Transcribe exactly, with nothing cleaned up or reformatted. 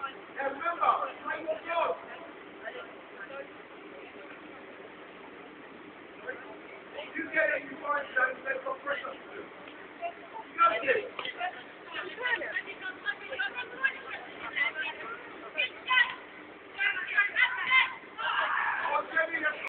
And remember, try your job. You get it, you find it, and there's no pressure to do. You got it.